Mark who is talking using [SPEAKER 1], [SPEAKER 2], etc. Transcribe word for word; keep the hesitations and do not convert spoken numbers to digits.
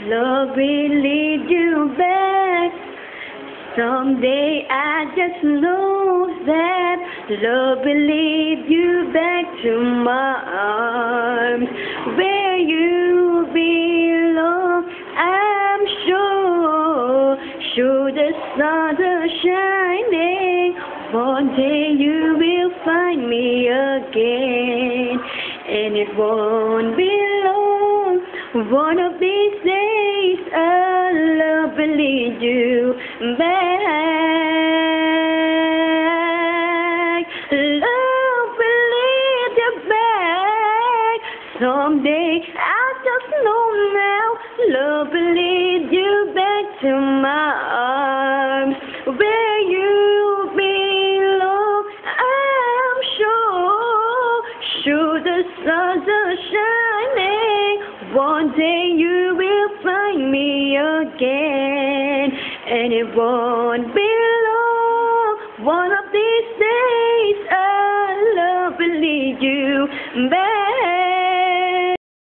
[SPEAKER 1] Love will lead you back. Someday I just know that love will lead you back to my arms, where you belong. I'm sure, sure the stars are shining. One day you will find me again, and it won't be long. One of these days, our love will lead you back. Love will lead you back. Someday, I just know now, love will lead you back to my arms, where you belong. I'm sure, sure the stars are shining. One day you will find me again, and it won't be long. One of these days, our love will lead you back.